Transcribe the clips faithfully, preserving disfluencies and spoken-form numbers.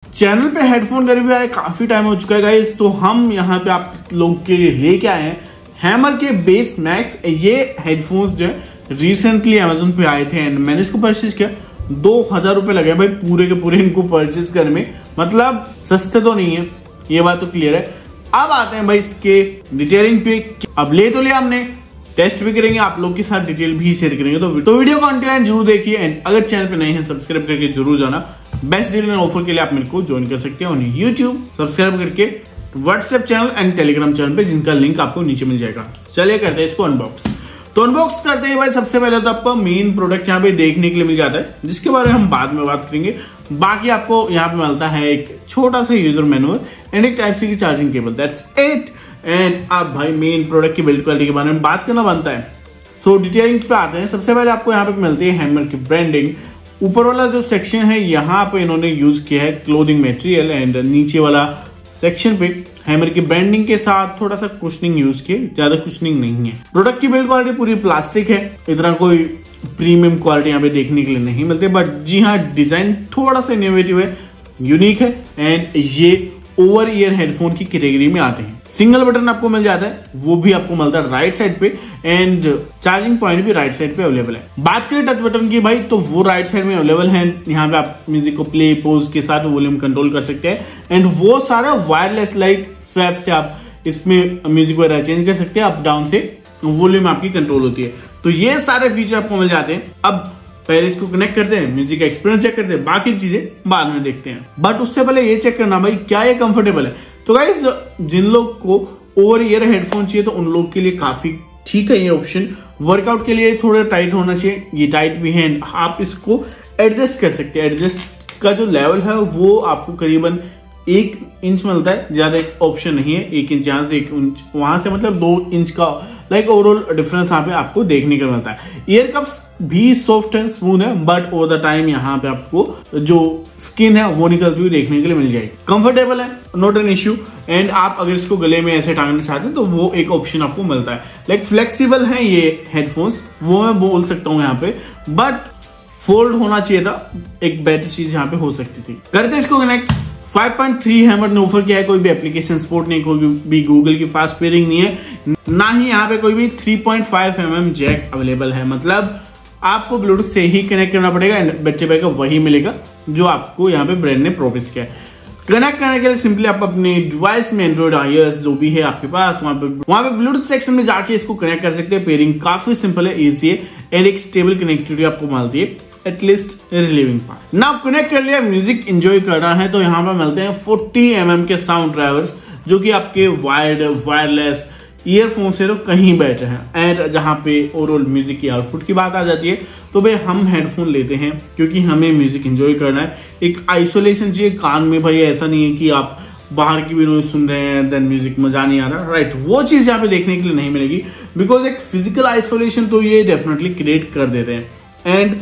Channel पे headphone का review आया काफी टाइम हो चुका है गाइस, तो हम यहाँ पे आप लोग के लिए लेके आए हैं हैमर के बेस मैक्स। ये हेडफोन्स जो है रिसेंटली अमेजोन पे आए थे एंड मैंने इसको परचेज किया। दो हजार रुपए लगे भाई पूरे के पूरे इनको परचेज करने में, मतलब सस्ते तो नहीं है, ये बात तो क्लियर है। अब आते हैं भाई इसके डिटेलिंग पे। अब ले तो लिया हमने, टेस्ट भी करेंगे, आप लोग के साथ डिटेल भी शेयर करेंगे, तो, तो वीडियो कंटेंट जरूर देखिए एंड अगर चैनल पे नए हैं सब्सक्राइब करके जरूर जाना। बेस्ट डील एंड ऑफर के लिए आप मेरे को ज्वाइन कर सकते हैं ऑन यूट्यूब, सब्सक्राइब करके WhatsApp channel and Telegram channel पे, जिनका लिंक आपको नीचे मिल जाएगा। चलिए करते हैं इसको अनबॉक्स। तो अनबॉक्स करते हैं भाई, सबसे पहले तो आपको मेन प्रोडक्ट यहाँ पे देखने के लिए मिल जाता है, जिसके बारे में हम बाद में बात करेंगे। बाकी आपको यहाँ पे मिलता है एक छोटा सा यूजर मैनुअल एंड एक टाइप सी की charging cable, that's it. And अब भाई मेन प्रोडक्ट की बिल्ड क्वालिटी के बारे में बात करना बनता है। सो डिटेलिंग पे आते हैं। सबसे पहले आपको यहाँ पे मिलती है हैमर की ब्रांडिंग। ऊपर वाला जो सेक्शन है यहाँ पे इन्होंने यूज किया है क्लोथिंग मटेरियल एंड नीचे वाला सेक्शन पे हैमर की ब्रांडिंग के साथ थोड़ा सा कुशनिंग यूज किया, ज्यादा कुशनिंग नहीं है। प्रोडक्ट की बिल्ड क्वालिटी पूरी प्लास्टिक है, इतना कोई प्रीमियम क्वालिटी यहाँ पे देखने के लिए नहीं मिलती, बट जी हाँ डिजाइन थोड़ा सा इनोवेटिव है, यूनिक है एंड ये ओवर ईयर हेडफोन की कैटेगरी में आते हैं। सिंगल बटन आपको मिल जाता है, वो भी आपको मिलता है राइट साइड पे एंड चार्जिंग पॉइंट भी राइट साइड पे अवेलेबल है। बात करें टच बटन की भाई, तो वो राइट साइड में अवेलेबल है। यहाँ पे आप म्यूजिक को प्ले पोज के साथ वॉल्यूम कंट्रोल कर सकते हैं एंड वो सारा वायरलेस लाइक स्वैप से आप इसमें म्यूजिक वगैरह चेंज कर सकते हैं, अप डाउन से वॉल्यूम आपकी कंट्रोल होती है। तो ये सारे फीचर आपको मिल जाते हैं। अब पहले इसको कनेक्ट करते हैं, म्यूजिक का एक्सपीरियंस चेक करते हैं, बाकी चीजें बाद में देखते हैं। बट उससे पहले ये चेक करना भाई क्या ये कंफर्टेबल है। तो गाइस जिन लोग को ओवर ईयर हेडफोन चाहिए तो उन लोग के लिए काफी ठीक है ये ऑप्शन। वर्कआउट के लिए थोड़ा टाइट होना चाहिए, ये टाइट भी है, आप इसको एडजस्ट कर सकते हैं। एडजस्ट का जो लेवल है वो आपको करीबन एक इंच मिलता है, ज्यादा ऑप्शन नहीं है। एक इंच यहाँ से एक इंच वहां से, मतलब दो इंच का लाइक ओवरऑल डिफरेंस यहाँ पे आपको देखने को मिलता है। ईयर कप्स भी सॉफ्ट एंड स्मूथ है, बट ओवर द टाइम यहाँ पे आपको जो स्किन है वो निकलती हुई देखने के लिए मिल जाएगी। कंफर्टेबल है, नॉट एन इश्यू। एंड आप अगर इसको गले में ऐसे टांगना चाहते हैं तो वो एक ऑप्शन आपको मिलता है। लाइक फ्लेक्सिबल है ये हेडफोन्स, वो मैं बोल सकता हूँ यहाँ पे, बट फोल्ड होना चाहिए था, एक बेटर चीज यहाँ पे हो सकती थी। करते इसको connect. Five point three Hammer ने ऑफर किया है, कोई भी एप्लीकेशन सपोर्ट नहीं, कोई भी गूगल की फास्ट पेयरिंग नहीं है, ना ही यहाँ पे कोई भी three point five M M jack available है। मतलब आपको ब्लूटूथ से ही कनेक्ट करना पड़ेगा एंड बैटरी बैकअप वही मिलेगा जो आपको यहाँ पे ब्रांड ने प्रोमिस किया है। कनेक्ट करने के लिए सिंपली आप अपने डिवाइस में एंड्रॉइड आईओएस जो भी है आपके पास, वहां पे वहां पे ब्लूटूथ सेक्शन में जाके इसको कनेक्ट कर सकते हैं। पेयरिंग काफी सिंपल है, इजी है एंड एक स्टेबल कनेक्टिविटी आपको मिलती है, एटलीस्ट रिलीविंग पार्ट। ना कनेक्ट कर लिया, म्यूजिक एंजॉय करना है तो यहाँ पे मिलते हैं फोर्टी एम एम के साउंड ड्राइवर्स, जो कि आपके वायर्ड वायरलेस ईयरफोन से तो कहीं बैठे हैं। एंड जहाँ पे ओवरऑल म्यूजिक की आउटपुट की बात आ जाती है तो भाई हम हेडफोन लेते हैं क्योंकि हमें म्यूजिक एंजॉय करना है। एक आइसोलेशन चाहिए कान में भाई, ऐसा नहीं है कि आप बाहर की भी नॉइज सुन रहे हैं देन म्यूजिक मजा नहीं आ रहा, राइट। वो चीज यहाँ पे देखने के लिए नहीं मिलेगी, बिकॉज एक फिजिकल आइसोलेशन तो ये डेफिनेटली क्रिएट कर देते हैं। एंड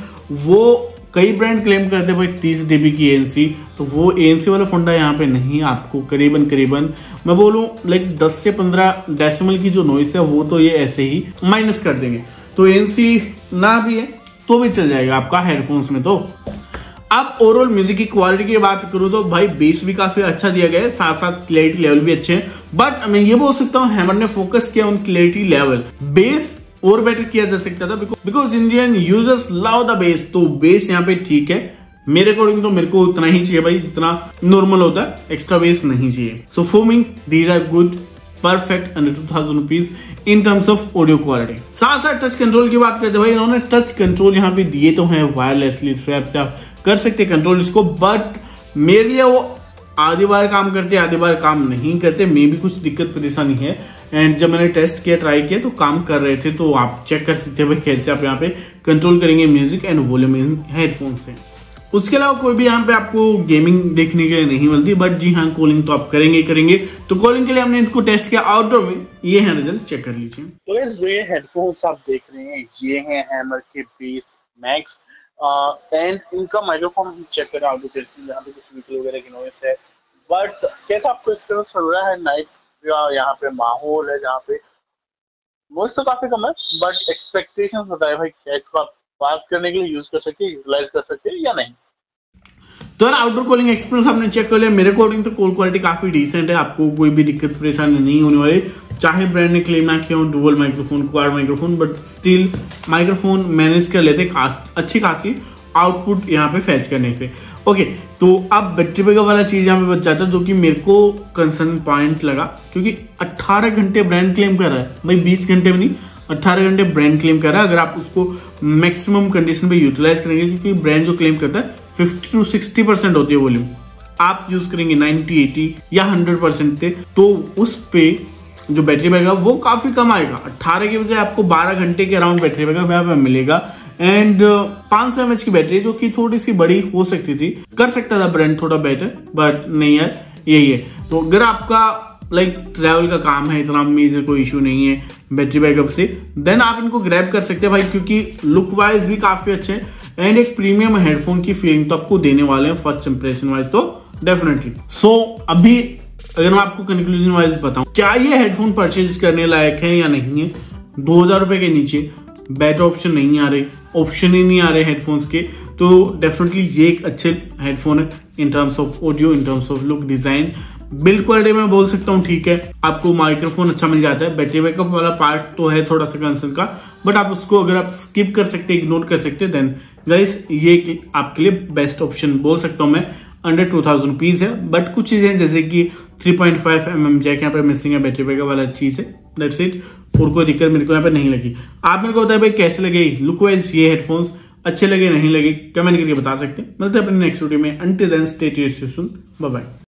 वो कई ब्रांड क्लेम करते हैं भाई तीस डीबी की एएनसी, तो वो एएनसी वाला फंडा यहाँ पे नहीं। आपको करीबन करीबन मैं बोलूं लाइक दस से पंद्रह डेसिमल की जो नॉइस है वो तो ये ऐसे ही माइनस कर देंगे, तो एएनसी ना भी है तो भी चल जाएगा आपका हेडफोन्स में। तो अब ओवरऑल म्यूजिक की क्वालिटी की बात करूं तो भाई बेस भी काफी अच्छा दिया गया है, साथ साथ क्लैरिटी लेवल भी अच्छे हैं। बट मैं ये बोल सकता हूँ हैमर ने फोकस किया उन क्लैरिटी लेवल, बेस और बेटर किया जा सकता था, because Indian users love the bass. तो बेस यहाँ पे ठीक है मेरे अकॉर्डिंग, तो मेरे को उतना ही चाहिए भाई जितना नॉर्मल होता है, एक्स्ट्रा बेस नहीं चाहिए। So for me these are good, perfect under two thousand rupees in terms of audio quality. साथ साथ टच कंट्रोल की बात करते हैं भाई, इन्होंने टच कंट्रोल यहाँ पे दिए तो हैं वायरलेसली, स्वैप से आप कर सकते हैं कंट्रोल इसको, बट मेरे लिए वो आधी बार काम करते आधी बार काम नहीं करते। मे भी कुछ दिक्कत परेशानी है एंड जब मैंने टेस्ट किया ट्राई किया तो काम कर रहे थे, तो आप चेक कर सकते हैं भाई कैसे आप यहाँ पे कंट्रोल करेंगे म्यूजिक एंड वॉल्यूम इन हेडफोन से। उसके अलावा कोई भी यहाँ पे आपको गेमिंग देखने के लिए नहीं मिलती, बट जी हाँ कॉलिंग तो आप करेंगे करेंगे। तो कॉलिंग के लिए हमने इसको टेस्ट किया आउटडोर में, ये है रिजल्ट, चेक कर लीजिए। तो इस ये हेडफोन्स आप देख रहे हैं ये हैं हैमर के बेस मैक्स एंड इनका माइक्रोफोन हम चेक करें आगे चलते हैं, यहाँ पे कुछ व्हीकल वगैरह की नॉइस है, बट कैसा आपको एक्सपीरियंस मिल रहा है? नाइट यहाँ पे माहौल है जहाँ पे नॉइस तो काफी कम है, बट एक्सपेक्टेशंस बताए भाई क्या इसको आप बात करने के लिए यूज कर सकते हैं, यूटिलाइज कर सकते हैं या नहीं? तो यार आउटडोर कॉलिंग एक्सपीरियंस आपने चेक कर लिया। मेरे अकॉर्डिंग तो कॉल क्वालिटी काफी डिसेंट है, आपको कोई भी दिक्कत परेशानी नहीं होने वाली। चाहे ब्रांड ने क्लेम ना किया हो dual microphone, quad microphone, but still microphone manage कर लेते अच्छी खासी आउटपुट यहाँ पे फैच करने से। ओके, तो अब बैटरी बैकअप वाला चीज यहाँ पे बच जाता है, जो कि मेरे को कंसर्न पॉइंट लगा, क्योंकि अट्ठारह घंटे ब्रांड क्लेम कर रहा है भाई, बीस घंटे में नहीं, अट्ठारह घंटे ब्रांड क्लेम कर रहा है। अगर आप उसको मैक्सिमम कंडीशन पे यूटिलाइज करेंगे, क्योंकि ब्रांड जो क्लेम करता है फिफ्टी टू सिक्सटी परसेंट होती है वॉल्यूम, आप यूज करेंगे नाइनटी एटी या हंड्रेड परसेंट थे, तो उस पे जो बैटरी बैकअप वो काफी कम आएगा। अट्ठारह के बजाय आपको बारह घंटे के अराउंड बैटरी बैकअप यहाँ पे मिलेगा। एंड पांच सौ एम एच की बैटरी, जो कि थोड़ी सी बड़ी हो सकती थी, कर सकता था ब्रांड थोड़ा बेटर, बट नहीं यार यही है। तो अगर आपका लाइक ट्रैवल का काम है, इतना मेजर कोई इशू नहीं है बैटरी बैकअप से, देन आप इनको ग्रैब कर सकते हैं भाई, क्योंकि लुक वाइज भी काफी अच्छे हैं एंड एक प्रीमियम हेडफोन की फीलिंग तो आपको देने वाले हैं फर्स्ट इंप्रेशन वाइज तो डेफिनेटली। सो so, अभी अगर मैं आपको कंक्लूजन वाइज बताऊं, क्या ये हेडफोन परचेज करने लायक है या नहीं है? दो हजार रुपए के नीचे बेटर ऑप्शन नहीं आ रहे, ऑप्शन ही नहीं आ रहे हेडफोन्स के, तो डेफिनेटली ये एक अच्छे हेडफोन है in terms of audio, in terms of look, design, build quality में बोल सकता हूँ ठीक है, आपको माइक्रोफोन अच्छा मिल जाता है। बैटरी बैकअप वाला पार्ट तो है थोड़ा सा कंसर्न का, बट आप उसको अगर आप स्किप कर सकते, इग्नोर कर सकते, देन गाइस ये आपके लिए बेस्ट ऑप्शन बोल सकता हूँ मैं। अंडर टू थाउजेंड रुपीज है, बट कुछ चीजें जैसे कि three point five M M jack यहाँ पे मिसिंग है, बैटरी बैकअप वाला चीज है, दैट्स इट, और कोई दिक्कत मेरे को यहाँ पे नहीं लगी। आप मेरे को बताए भाई कैसे लगे लुक वाइज ये हेडफोन्स, अच्छे लगे नहीं लगे, कमेंट करके बता सकते हैं। मिलते हैं अपने नेक्स्ट वीडियो में, until then stay tuned, bye bye.